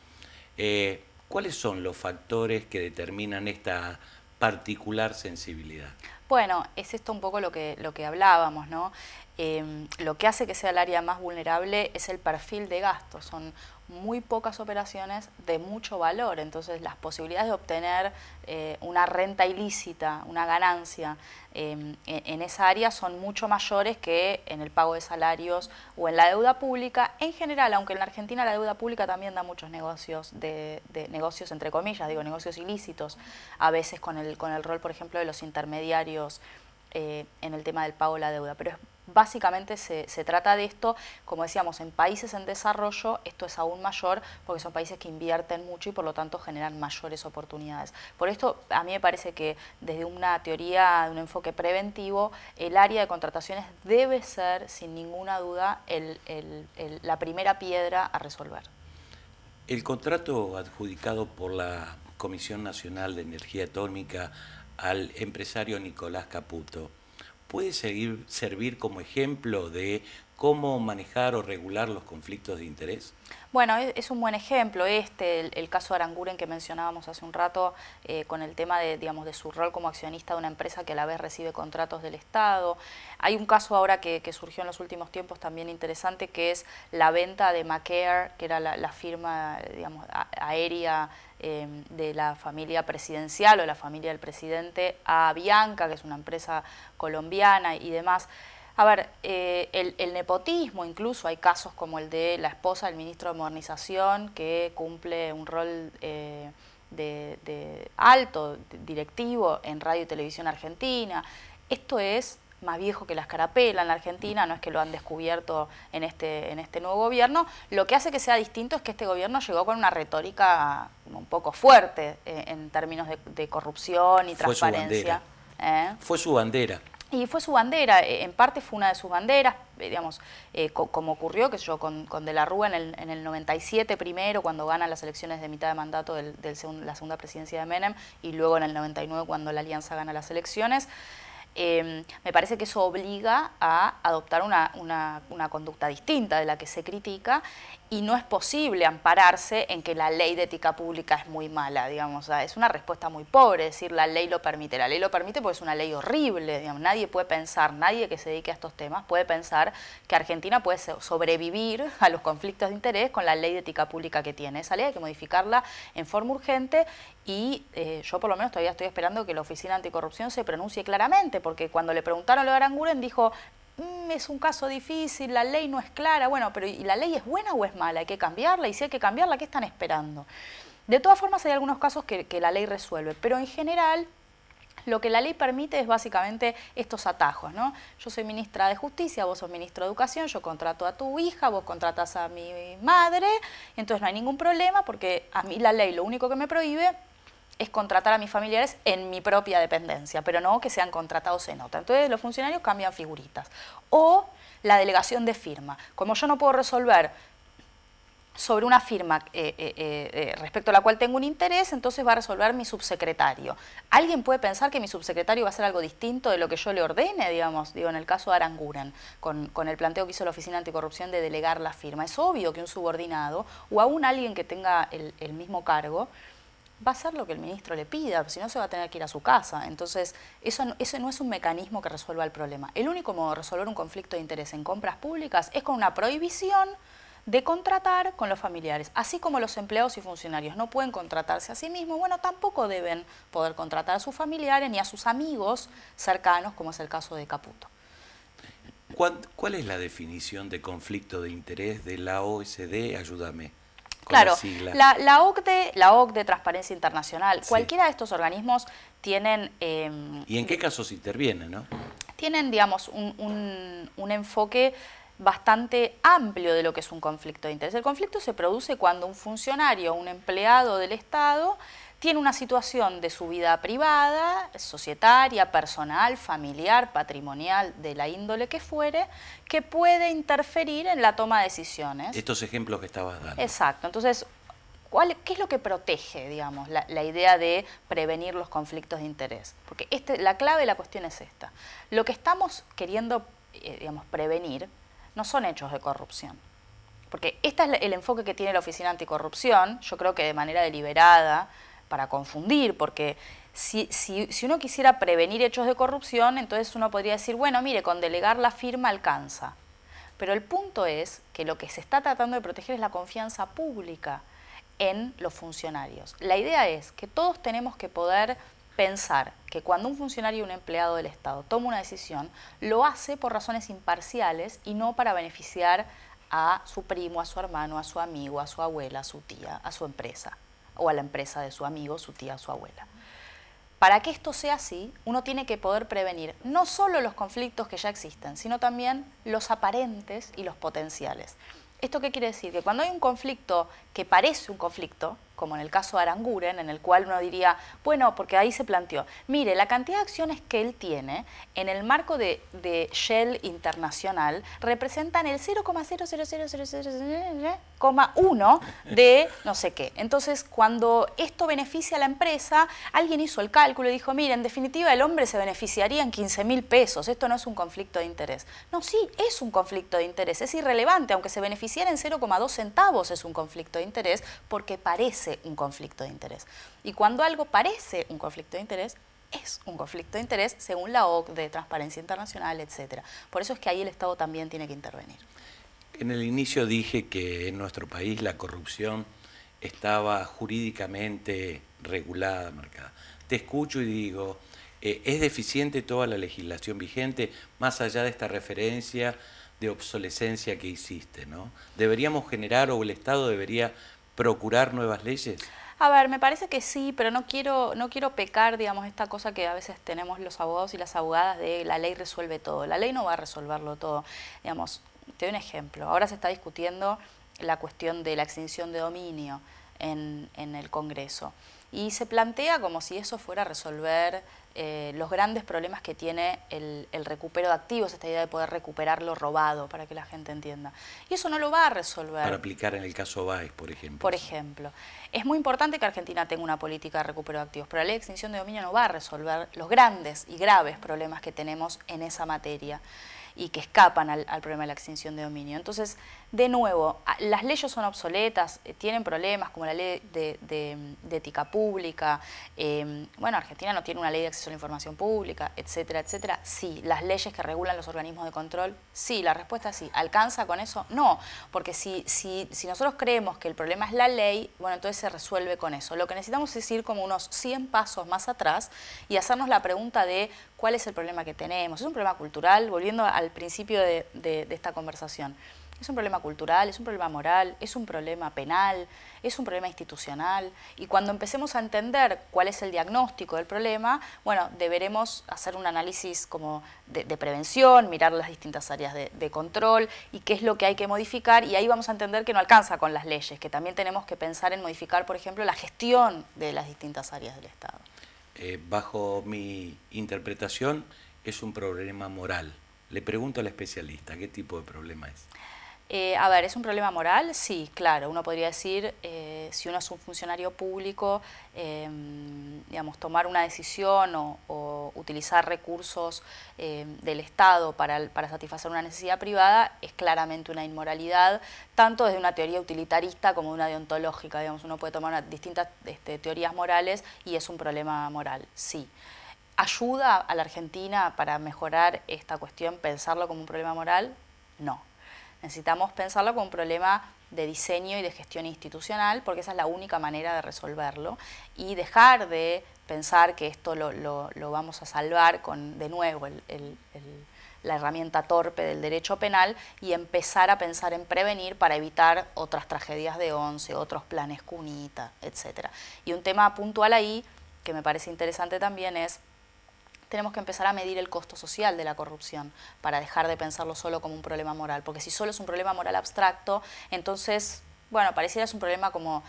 ¿Cuáles son los factores que determinan esta particular sensibilidad? Bueno, es esto un poco lo que hablábamos, ¿no? Lo que hace que sea el área más vulnerable es el perfil de gasto. Son muy pocas operaciones de mucho valor, entonces las posibilidades de obtener una renta ilícita, una ganancia en esa área son mucho mayores que en el pago de salarios o en la deuda pública. En general, aunque en la Argentina la deuda pública también da muchos negocios, negocios entre comillas, digo negocios ilícitos, a veces con el rol, por ejemplo, de los intermediarios en el tema del pago de la deuda, pero básicamente se trata de esto, como decíamos, en países en desarrollo esto es aún mayor porque son países que invierten mucho y por lo tanto generan mayores oportunidades. Por esto a mí me parece que desde una teoría, de un enfoque preventivo, el área de contrataciones debe ser sin ninguna duda la primera piedra a resolver. El contrato adjudicado por la Comisión Nacional de Energía Atómica al empresario Nicolás Caputo puede servir como ejemplo de cómo manejar o regular los conflictos de interés? Bueno, es un buen ejemplo el caso de Aranguren que mencionábamos hace un rato, con el tema de su rol como accionista de una empresa que a la vez recibe contratos del Estado. Hay un caso ahora que surgió en los últimos tiempos también interesante, que es la venta de Macaire, que era la firma aérea de la familia presidencial o la familia del presidente, a Avianca, que es una empresa colombiana y demás. A ver, el nepotismo, incluso hay casos como el de la esposa del ministro de Modernización, que cumple un rol de alto directivo en Radio y Televisión Argentina. Esto es más viejo que la escarapela en la Argentina, no es que lo han descubierto en este nuevo gobierno. Lo que hace que sea distinto es que este gobierno llegó con una retórica un poco fuerte en términos de corrupción y transparencia. Fue su bandera. Y fue su bandera, en parte fue una de sus banderas, digamos, como ocurrió, que yo, con De la Rúa en el 97 primero, cuando gana las elecciones de mitad de mandato de la segunda presidencia de Menem, y luego en el 99 cuando la Alianza gana las elecciones. Me parece que eso obliga a adoptar una conducta distinta de la que se critica, y no es posible ampararse en que la ley de ética pública es muy mala, digamos. O sea, es una respuesta muy pobre decir la ley lo permite. La ley lo permite porque es una ley horrible, digamos. Nadie puede pensar, nadie que se dedique a estos temas puede pensar que Argentina puede sobrevivir a los conflictos de interés con la ley de ética pública que tiene. Esa ley hay que modificarla en forma urgente, y yo por lo menos todavía estoy esperando que la Oficina Anticorrupción se pronuncie claramente, porque cuando le preguntaron lo de Aranguren dijo: es un caso difícil, la ley no es clara. Bueno, pero ¿y la ley es buena o es mala? Hay que cambiarla, y si hay que cambiarla, ¿qué están esperando? De todas formas, hay algunos casos que la ley resuelve, pero en general lo que la ley permite es básicamente estos atajos, ¿no? Yo soy ministra de Justicia, vos sos ministro de Educación, yo contrato a tu hija, vos contratás a mi madre, entonces no hay ningún problema, porque a mí la ley lo único que me prohíbe es contratar a mis familiares en mi propia dependencia, pero no que sean contratados en otra. Entonces los funcionarios cambian figuritas. O la delegación de firma. Como yo no puedo resolver sobre una firma respecto a la cual tengo un interés, entonces va a resolver mi subsecretario. ¿Alguien puede pensar que mi subsecretario va a hacer algo distinto de lo que yo le ordene, digamos? Digo, en el caso de Aranguren, con el planteo que hizo la Oficina Anticorrupción de delegar la firma. Es obvio que un subordinado, o aún alguien que tenga el mismo cargo, va a hacer lo que el ministro le pida, si no se va a tener que ir a su casa. Entonces, ese no es un mecanismo que resuelva el problema. El único modo de resolver un conflicto de interés en compras públicas es con una prohibición de contratar con los familiares. Así como los empleados y funcionarios no pueden contratarse a sí mismos, bueno, tampoco deben poder contratar a sus familiares ni a sus amigos cercanos, como es el caso de Caputo. ¿Cuál es la definición de conflicto de interés de la OSD? Ayúdame. Claro, la OCDE, Transparencia Internacional, sí. Cualquiera de estos organismos tienen... ¿Y en qué casos intervienen, no? Tienen, digamos, un enfoque bastante amplio de lo que es un conflicto de interés. El conflicto se produce cuando un funcionario, un empleado del Estado, tiene una situación de su vida privada, societaria, personal, familiar, patrimonial, de la índole que fuere, que puede interferir en la toma de decisiones. Estos ejemplos que estabas dando. Exacto. Entonces, ¿qué es lo que protege, digamos, la idea de prevenir los conflictos de interés? Porque la clave de la cuestión es esta. Lo que estamos queriendo, digamos, prevenir no son hechos de corrupción. Porque este es el enfoque que tiene la Oficina Anticorrupción, yo creo que de manera deliberada, para confundir, porque si uno quisiera prevenir hechos de corrupción, entonces uno podría decir, bueno, mire, con delegar la firma alcanza. Pero el punto es que lo que se está tratando de proteger es la confianza pública en los funcionarios. La idea es que todos tenemos que poder pensar que cuando un funcionario o un empleado del Estado toma una decisión, lo hace por razones imparciales y no para beneficiar a su primo, a su hermano, a su amigo, a su abuela, a su tía, a su empresa, o a la empresa de su amigo, su tía, su abuela. Para que esto sea así, uno tiene que poder prevenir no solo los conflictos que ya existen, sino también los aparentes y los potenciales. ¿Esto qué quiere decir? Que cuando hay un conflicto que parece un conflicto, como en el caso de Aranguren, en el cual uno diría, bueno, porque ahí se planteó, mire, la cantidad de acciones que él tiene en el marco de Shell Internacional representan el 0,00000,1 de no sé qué. Entonces, cuando esto beneficia a la empresa, alguien hizo el cálculo y dijo, mire, en definitiva el hombre se beneficiaría en 15.000 pesos, esto no es un conflicto de interés. No, sí, es un conflicto de interés, es irrelevante, aunque se beneficiara en 0,2 centavos es un conflicto de interés, porque parece un conflicto de interés. Y cuando algo parece un conflicto de interés, es un conflicto de interés según la OCDE, Transparencia Internacional, etc. Por eso es que ahí el Estado también tiene que intervenir. En el inicio dije que en nuestro país la corrupción estaba jurídicamente regulada, marcada. Te escucho y digo, ¿es deficiente toda la legislación vigente, más allá de esta referencia de obsolescencia que hiciste, ¿no? ¿Deberíamos generar o el Estado debería procurar nuevas leyes? A ver, me parece que sí, pero no quiero pecar, digamos, esta cosa que a veces tenemos los abogados y las abogadas de la ley resuelve todo. La ley no va a resolverlo todo. Digamos, te doy un ejemplo. Ahora se está discutiendo la cuestión de la extinción de dominio en el Congreso. Y se plantea como si eso fuera a resolver los grandes problemas que tiene el recupero de activos, esta idea de poder recuperar lo robado, para que la gente entienda. Y eso no lo va a resolver. Para aplicar en el caso Báez, por ejemplo. Por ejemplo. Es muy importante que Argentina tenga una política de recupero de activos, pero la ley de extinción de dominio no va a resolver los grandes y graves problemas que tenemos en esa materia y que escapan al problema de la extinción de dominio. Entonces, de nuevo, las leyes son obsoletas, tienen problemas como la ley de ética pública, bueno, Argentina no tiene una ley de acceso a la información pública, etcétera, etcétera. Sí, las leyes que regulan los organismos de control, sí, la respuesta es sí. ¿Alcanza con eso? No, porque si nosotros creemos que el problema es la ley, bueno, entonces se resuelve con eso. Lo que necesitamos es ir como unos 100 pasos más atrás y hacernos la pregunta de cuál es el problema que tenemos. Es un problema cultural, volviendo al principio de esta conversación. Es un problema cultural, es un problema moral, es un problema penal, es un problema institucional. Y cuando empecemos a entender cuál es el diagnóstico del problema, bueno, deberemos hacer un análisis como de prevención, mirar las distintas áreas de control y qué es lo que hay que modificar. Y ahí vamos a entender que no alcanza con las leyes, que también tenemos que pensar en modificar, por ejemplo, la gestión de las distintas áreas del Estado. Bajo mi interpretación, es un problema moral. Le pregunto al especialista, ¿qué tipo de problema es? A ver, ¿es un problema moral? Sí, claro. Uno podría decir, si uno es un funcionario público, digamos, tomar una decisión o utilizar recursos del Estado para satisfacer una necesidad privada es claramente una inmoralidad, tanto desde una teoría utilitarista como de una deontológica. Digamos, uno puede tomar distintas teorías morales y es un problema moral, sí. ¿Ayuda a la Argentina para mejorar esta cuestión, pensarlo como un problema moral? No. Necesitamos pensarlo como un problema de diseño y de gestión institucional, porque esa es la única manera de resolverlo, y dejar de pensar que esto lo vamos a salvar con, de nuevo, la herramienta torpe del derecho penal y empezar a pensar en prevenir para evitar otras tragedias de Once, otros planes Cunita, etc. Y un tema puntual ahí, que me parece interesante también, es tenemos que empezar a medir el costo social de la corrupción para dejar de pensarlo solo como un problema moral, porque si solo es un problema moral abstracto, entonces, bueno, pareciera es un problema como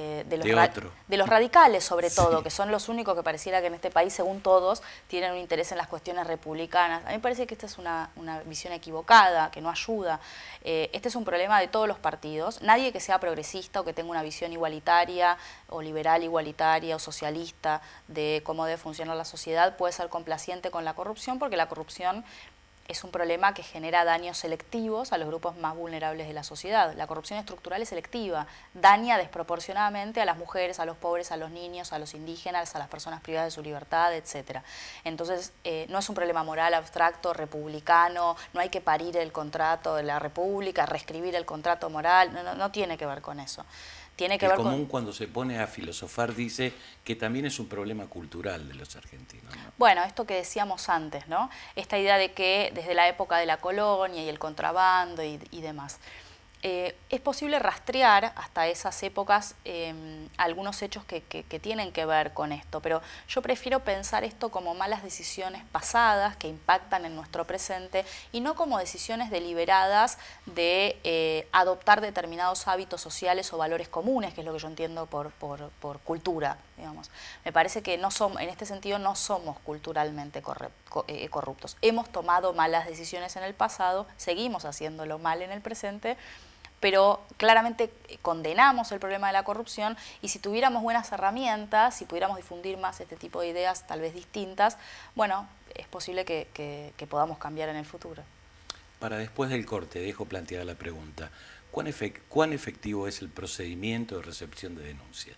de los radicales sobre todo, que son los únicos que pareciera que en este país, según todos, tienen un interés en las cuestiones republicanas. A mí me parece que esta es una visión equivocada, que no ayuda. Este es un problema de todos los partidos. Nadie que sea progresista o que tenga una visión igualitaria o liberal igualitaria o socialista de cómo debe funcionar la sociedad puede ser complaciente con la corrupción, porque la corrupción es un problema que genera daños selectivos a los grupos más vulnerables de la sociedad. La corrupción estructural es selectiva, daña desproporcionadamente a las mujeres, a los pobres, a los niños, a los indígenas, a las personas privadas de su libertad, etc. Entonces, no es un problema moral abstracto, republicano, no hay que parir el contrato de la República, reescribir el contrato moral, no tiene que ver con eso. Tiene que ver común cuando se pone a filosofar dice que también es un problema cultural de los argentinos, ¿no? Bueno, esto que decíamos antes, ¿no? Esta idea de que desde la época de la colonia y el contrabando y demás. Es posible rastrear hasta esas épocas algunos hechos que tienen que ver con esto, pero yo prefiero pensar esto como malas decisiones pasadas que impactan en nuestro presente y no como decisiones deliberadas de adoptar determinados hábitos sociales o valores comunes, que es lo que yo entiendo por cultura, digamos. Me parece que no somos, en este sentido no somos culturalmente corruptos. Hemos tomado malas decisiones en el pasado, seguimos haciéndolo mal en el presente, pero claramente condenamos el problema de la corrupción y si tuviéramos buenas herramientas, si pudiéramos difundir más este tipo de ideas tal vez distintas, bueno, es posible que podamos cambiar en el futuro. Para después del corte, dejo planteada la pregunta, ¿cuán efectivo es el procedimiento de recepción de denuncias?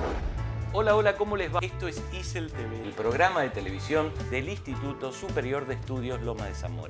Hola, ¿cómo les va? Esto es ISEL TV, el programa de televisión del Instituto Superior de Estudios Loma de Zamora.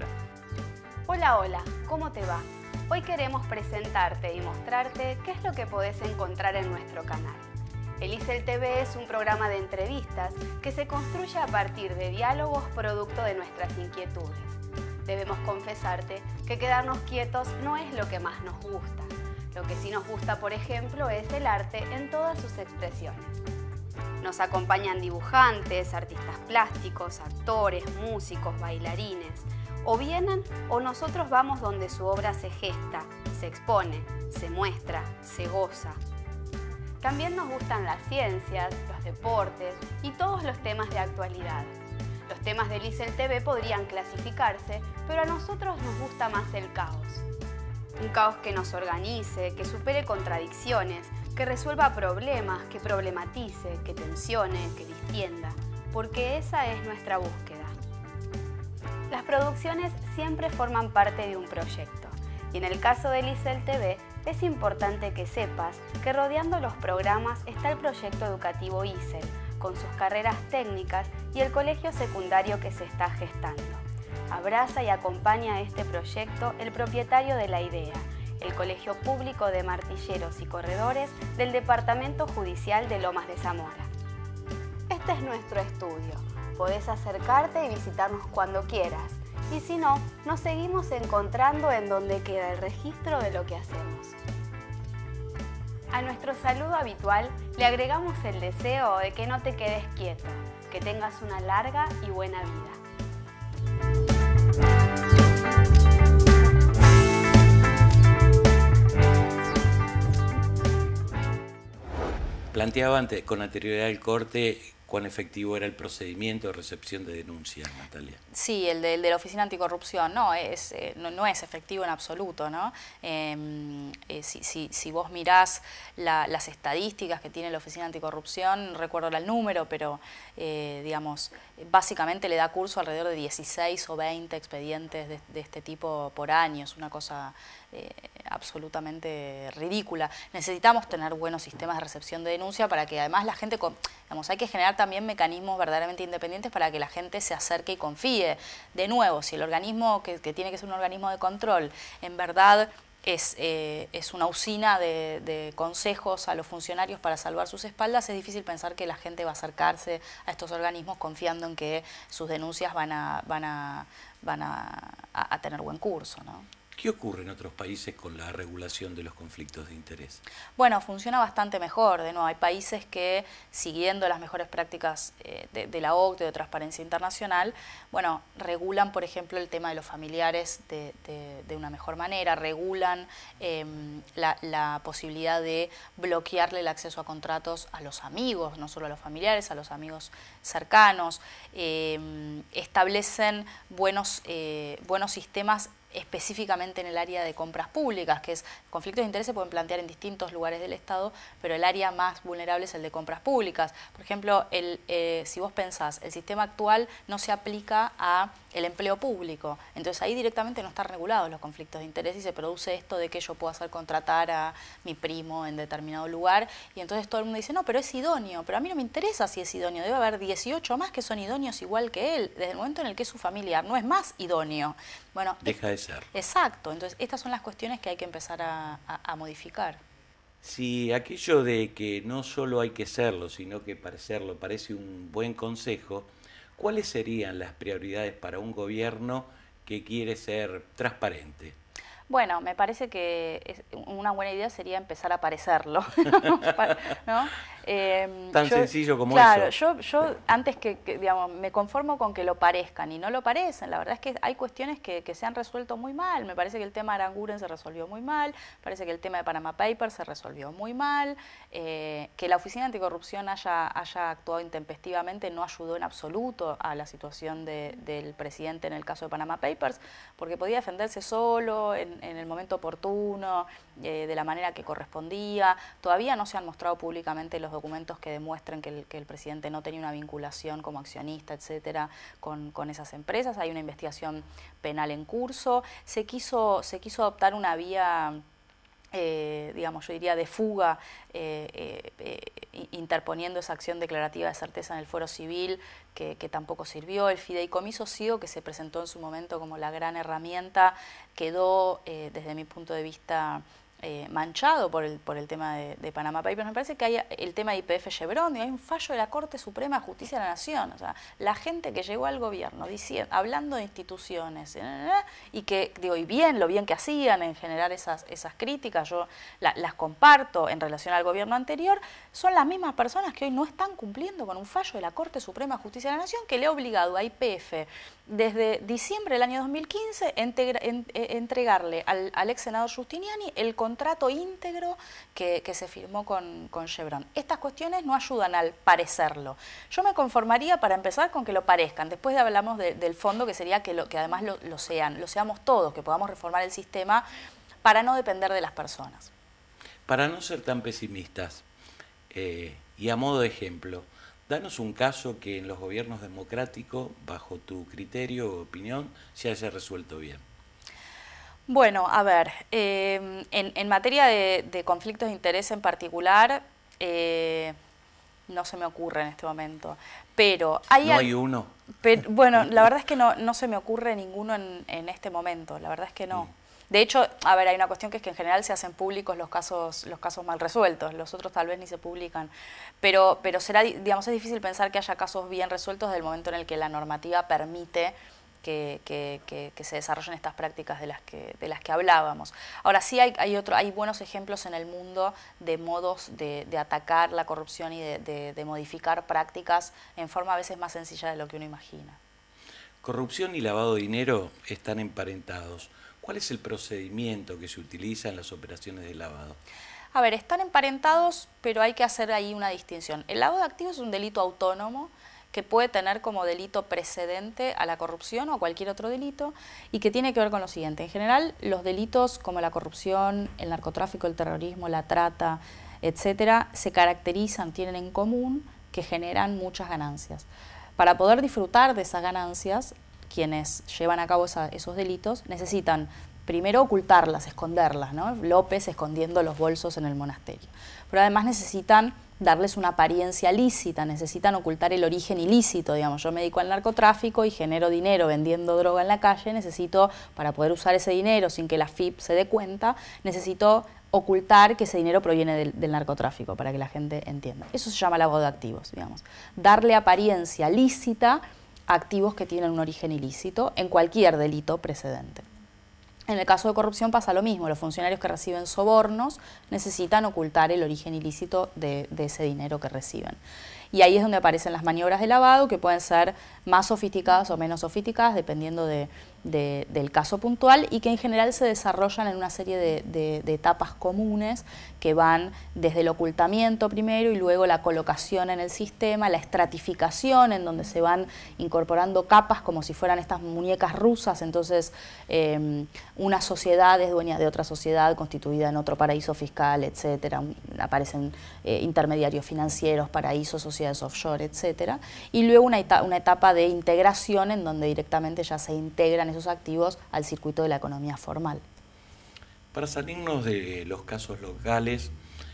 Hola, ¿cómo te va? Hoy queremos presentarte y mostrarte qué es lo que podés encontrar en nuestro canal. El ISEL TV es un programa de entrevistas que se construye a partir de diálogos producto de nuestras inquietudes. Debemos confesarte que quedarnos quietos no es lo que más nos gusta. Lo que sí nos gusta, por ejemplo, es el arte en todas sus expresiones. Nos acompañan dibujantes, artistas plásticos, actores, músicos, bailarines. O vienen o nosotros vamos donde su obra se gesta, se expone, se muestra, se goza. También nos gustan las ciencias, los deportes y todos los temas de actualidad. Los temas del ISEL TV podrían clasificarse, pero a nosotros nos gusta más el caos. Un caos que nos organice, que supere contradicciones, que resuelva problemas, que problematice, que tensione, que distienda, porque esa es nuestra búsqueda. Las producciones siempre forman parte de un proyecto, y en el caso del ISEL TV es importante que sepas que rodeando los programas está el proyecto educativo ISEL, con sus carreras técnicas y el colegio secundario que se está gestando. Abraza y acompaña a este proyecto el propietario de la idea, el Colegio Público de Martilleros y Corredores del Departamento Judicial de Lomas de Zamora. Este es nuestro estudio. Podés acercarte y visitarnos cuando quieras. Y si no, nos seguimos encontrando en donde queda el registro de lo que hacemos. A nuestro saludo habitual le agregamos el deseo de que no te quedes quieto, que tengas una larga y buena vida. Planteaba antes, con anterioridad al corte, cuán efectivo era el procedimiento de recepción de denuncias, Natalia. Sí, el de la Oficina Anticorrupción no es efectivo en absoluto, ¿no? Si vos mirás las estadísticas que tiene la Oficina Anticorrupción, no recuerdo el número, pero digamos, básicamente le da curso alrededor de 16 o 20 expedientes de este tipo por año. Es una cosa absolutamente ridícula. Necesitamos tener buenos sistemas de recepción de denuncia para que además la gente, digamos, hay que generar también mecanismos verdaderamente independientes para que la gente se acerque y confíe. De nuevo, si el organismo que tiene que ser un organismo de control en verdad es una usina de consejos a los funcionarios para salvar sus espaldas, es difícil pensar que la gente va a acercarse a estos organismos confiando en que sus denuncias van a tener buen curso, ¿no? ¿Qué ocurre en otros países con la regulación de los conflictos de interés? Bueno, funciona bastante mejor. De nuevo, hay países que, siguiendo las mejores prácticas de la OCDE, de Transparencia Internacional, bueno, regulan, por ejemplo, el tema de los familiares de una mejor manera, regulan la posibilidad de bloquearle el acceso a contratos a los amigos, no solo a los familiares, a los amigos cercanos, establecen buenos sistemas específicamente en el área de compras públicas, que es conflictos de interés se pueden plantear en distintos lugares del Estado, pero el área más vulnerable es el de compras públicas. Por ejemplo, si vos pensás, el sistema actual no se aplica a el empleo público, entonces ahí directamente no están regulados los conflictos de interés y se produce esto de que yo puedo hacer contratar a mi primo en determinado lugar y entonces todo el mundo dice, no, pero es idóneo, pero a mí no me interesa si es idóneo, debe haber 18 más que son idóneos igual que él, desde el momento en el que es su familiar, no es más idóneo. Bueno, deja de ser. Exacto, entonces estas son las cuestiones que hay que empezar a modificar. Si aquello de que no solo hay que serlo, sino que parecerlo parece un buen consejo, ¿cuáles serían las prioridades para un gobierno que quiere ser transparente? Bueno, me parece que una buena idea sería empezar a parecerlo, ¿no? Tan sencillo como claro, eso. Yo antes que digamos, me conformo con que lo parezcan y no lo parecen. La verdad es que hay cuestiones que se han resuelto muy mal. Me parece que el tema de Aranguren se resolvió muy mal, parece que el tema de Panama Papers se resolvió muy mal, que la Oficina Anticorrupción haya actuado intempestivamente no ayudó en absoluto a la situación del presidente en el caso de Panama Papers, porque podía defenderse solo en el momento oportuno, de la manera que correspondía. Todavía no se han mostrado públicamente los documentos que demuestren que el presidente no tenía una vinculación como accionista, etcétera, con esas empresas. Hay una investigación penal en curso. Se quiso adoptar una vía, digamos, yo diría de fuga, interponiendo esa acción declarativa de certeza en el fuero civil, que tampoco sirvió. El fideicomiso ciego, que se presentó en su momento como la gran herramienta, quedó, desde mi punto de vista, manchado por el tema de Panama Papers. Me parece que hay el tema de YPF Chevron, y hay un fallo de la Corte Suprema de Justicia de la Nación. O sea, la gente que llegó al gobierno hablando de instituciones y que, digo, y bien, lo bien que hacían en generar esas críticas, yo las comparto en relación al gobierno anterior, son las mismas personas que hoy no están cumpliendo con un fallo de la Corte Suprema de Justicia de la Nación que le ha obligado a YPF desde diciembre del año 2015 entregarle al ex senador Giustiniani el contrato íntegro que se firmó con Chevron. Estas cuestiones no ayudan al parecerlo. Yo me conformaría, para empezar, con que lo parezcan. Después hablamos del fondo, que sería que además lo seamos todos, que podamos reformar el sistema para no depender de las personas. Para no ser tan pesimistas, y a modo de ejemplo, danos un caso que en los gobiernos democráticos, bajo tu criterio o opinión, se haya resuelto bien. Bueno, a ver, en materia de conflictos de interés en particular, no se me ocurre en este momento, pero hay... ¿No hay uno? Pero, bueno, la verdad es que no se me ocurre ninguno en este momento, la verdad es que no. De hecho, a ver, hay una cuestión que es que en general se hacen públicos los casos mal resueltos, los otros tal vez ni se publican, pero será, digamos, es difícil pensar que haya casos bien resueltos desde el momento en el que la normativa permite que se desarrollen estas prácticas de las que hablábamos. Ahora sí hay buenos ejemplos en el mundo de modos de atacar la corrupción y de modificar prácticas en forma a veces más sencilla de lo que uno imagina. Corrupción y lavado de dinero están emparentados. ¿Cuál es el procedimiento que se utiliza en las operaciones de lavado? A ver, están emparentados, pero hay que hacer ahí una distinción. El lavado de activos es un delito autónomo que puede tener como delito precedente a la corrupción o a cualquier otro delito, y que tiene que ver con lo siguiente. En general, los delitos como la corrupción, el narcotráfico, el terrorismo, la trata, etcétera, se caracterizan, tienen en común que generan muchas ganancias. Para poder disfrutar de esas ganancias, quienes llevan a cabo esos delitos necesitan primero ocultarlas, esconderlas, ¿no? López escondiendo los bolsos en el monasterio. Pero además necesitan darles una apariencia lícita, necesitan ocultar el origen ilícito, digamos. Yo me dedico al narcotráfico y genero dinero vendiendo droga en la calle, necesito, para poder usar ese dinero sin que la FIP se dé cuenta, necesito ocultar que ese dinero proviene del narcotráfico, para que la gente entienda. Eso se llama lavado de activos, digamos. Darle apariencia lícita a activos que tienen un origen ilícito en cualquier delito precedente. En el caso de corrupción pasa lo mismo. Los funcionarios que reciben sobornos necesitan ocultar el origen ilícito de ese dinero que reciben. Y ahí es donde aparecen las maniobras de lavado, que pueden ser más sofisticadas o menos sofisticadas, dependiendo del caso puntual, y que en general se desarrollan en una serie de etapas comunes que van desde el ocultamiento primero y luego la colocación en el sistema, la estratificación, en donde se van incorporando capas como si fueran estas muñecas rusas. Entonces una sociedad es dueña de otra sociedad constituida en otro paraíso fiscal, etcétera. Aparecen intermediarios financieros, paraísos, sociedades offshore, etcétera. Y luego una etapa de integración en donde directamente ya se integran esos activos al circuito de la economía formal. Para salirnos de los casos locales,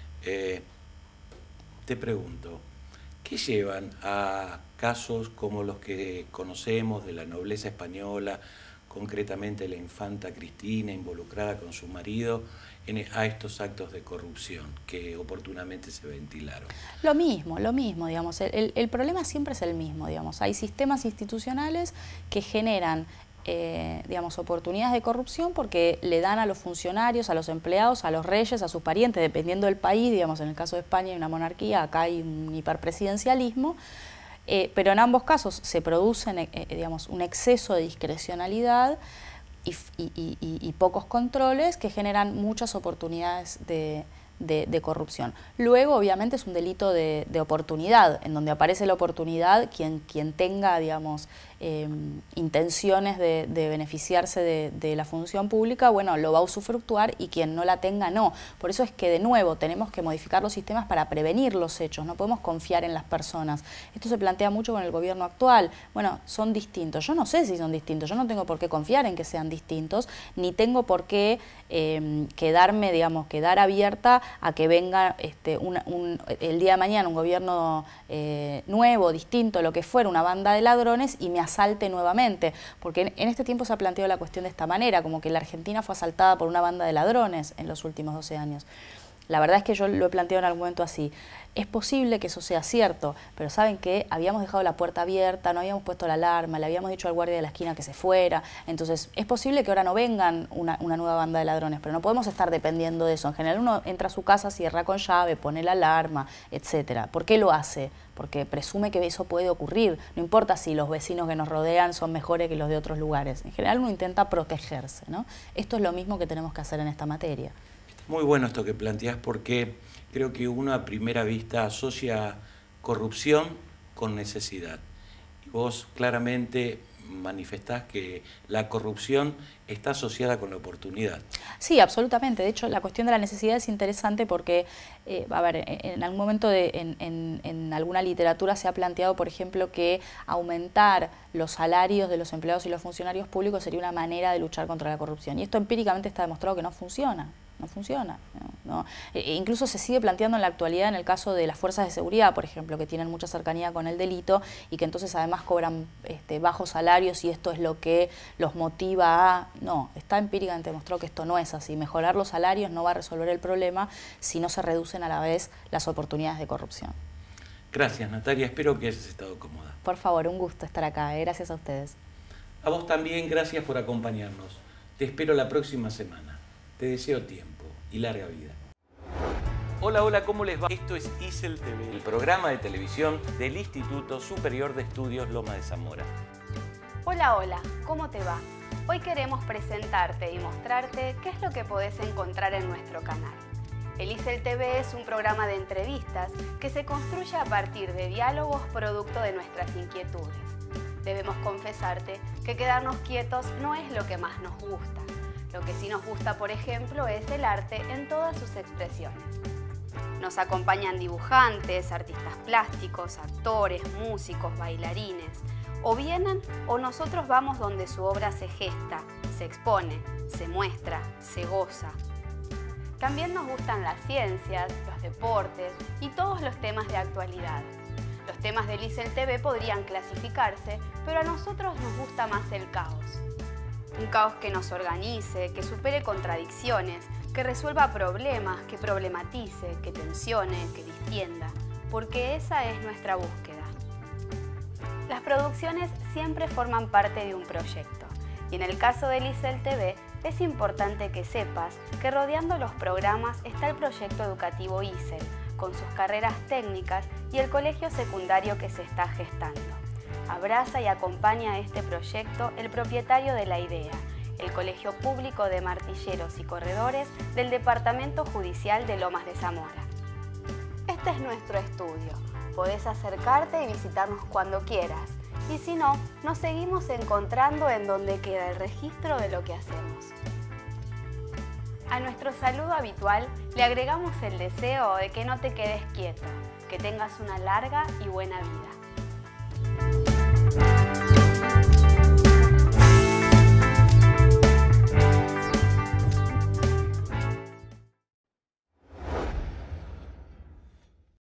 te pregunto, ¿qué llevan a casos como los que conocemos de la nobleza española, concretamente la infanta Cristina involucrada con su marido, a estos actos de corrupción que oportunamente se ventilaron? Lo mismo, digamos. El problema siempre es el mismo, digamos. Hay sistemas institucionales que generan digamos, oportunidades de corrupción porque le dan a los funcionarios, a los empleados, a los reyes, a sus parientes, dependiendo del país. Digamos, en el caso de España hay una monarquía, acá hay un hiperpresidencialismo, pero en ambos casos se produce digamos, un exceso de discrecionalidad y pocos controles que generan muchas oportunidades de corrupción. Luego, obviamente, es un delito de oportunidad, en donde aparece la oportunidad, quien tenga, digamos, intenciones de beneficiarse de la función pública, bueno, lo va a usufructuar, y quien no la tenga, no. Por eso es que, de nuevo, tenemos que modificar los sistemas para prevenir los hechos, no podemos confiar en las personas. Esto se plantea mucho con el gobierno actual. Bueno, son distintos. Yo no sé si son distintos, yo no tengo por qué confiar en que sean distintos, ni tengo por qué quedar abierta a que venga el día de mañana un gobierno nuevo, distinto, lo que fuera, una banda de ladrones, y me asalte nuevamente, porque en este tiempo se ha planteado la cuestión de esta manera, como que la Argentina fue asaltada por una banda de ladrones en los últimos 12 años. La verdad es que yo lo he planteado en algún momento así. Es posible que eso sea cierto, pero saben que habíamos dejado la puerta abierta, no habíamos puesto la alarma, le habíamos dicho al guardia de la esquina que se fuera. Entonces, es posible que ahora no vengan una nueva banda de ladrones, pero no podemos estar dependiendo de eso. En general uno entra a su casa, cierra con llave, pone la alarma, etcétera. ¿Por qué lo hace? Porque presume que eso puede ocurrir. No importa si los vecinos que nos rodean son mejores que los de otros lugares. En general uno intenta protegerse, ¿no? Esto es lo mismo que tenemos que hacer en esta materia. Muy bueno esto que planteás, porque creo que uno a primera vista asocia corrupción con necesidad. Y vos claramente manifestás que la corrupción está asociada con la oportunidad. Sí, absolutamente. De hecho, la cuestión de la necesidad es interesante porque, a ver, en algún momento en alguna literatura se ha planteado, por ejemplo, que aumentar los salarios de los empleados y los funcionarios públicos sería una manera de luchar contra la corrupción. Y esto empíricamente está demostrado que no funciona. No funciona. ¿No? Incluso se sigue planteando en la actualidad en el caso de las fuerzas de seguridad, por ejemplo, que tienen mucha cercanía con el delito y que entonces además cobran bajos salarios y esto es lo que los motiva a... No, está empíricamente demostrado que esto no es así. Mejorar los salarios no va a resolver el problema si no se reducen a la vez las oportunidades de corrupción. Gracias, Natalia. Espero que hayas estado cómoda. Por favor, un gusto estar acá. Gracias a ustedes. A vos también, gracias por acompañarnos. Te espero la próxima semana. Te deseo tiempo y larga vida. Hola, hola, ¿cómo les va? Esto es ISEL TV, el programa de televisión del Instituto Superior de Estudios Loma de Zamora. Hola, hola, ¿cómo te va? Hoy queremos presentarte y mostrarte qué es lo que podés encontrar en nuestro canal. El ISEL TV es un programa de entrevistas que se construye a partir de diálogos producto de nuestras inquietudes. Debemos confesarte que quedarnos quietos no es lo que más nos gusta. Lo que sí nos gusta, por ejemplo, es el arte en todas sus expresiones. Nos acompañan dibujantes, artistas plásticos, actores, músicos, bailarines. O vienen o nosotros vamos donde su obra se gesta, se expone, se muestra, se goza. También nos gustan las ciencias, los deportes y todos los temas de actualidad. Los temas del ISEL TV podrían clasificarse, pero a nosotros nos gusta más el caos. Un caos que nos organice, que supere contradicciones, que resuelva problemas, que problematice, que tensione, que distienda, porque esa es nuestra búsqueda. Las producciones siempre forman parte de un proyecto, y en el caso del ISEL TV es importante que sepas que rodeando los programas está el proyecto educativo ISEL, con sus carreras técnicas y el colegio secundario que se está gestando. Abraza y acompaña a este proyecto el propietario de la idea, el Colegio Público de Martilleros y Corredores del Departamento Judicial de Lomas de Zamora. Este es nuestro estudio. Podés acercarte y visitarnos cuando quieras. Y si no, nos seguimos encontrando en donde queda el registro de lo que hacemos. A nuestro saludo habitual le agregamos el deseo de que no te quedes quieto, que tengas una larga y buena vida.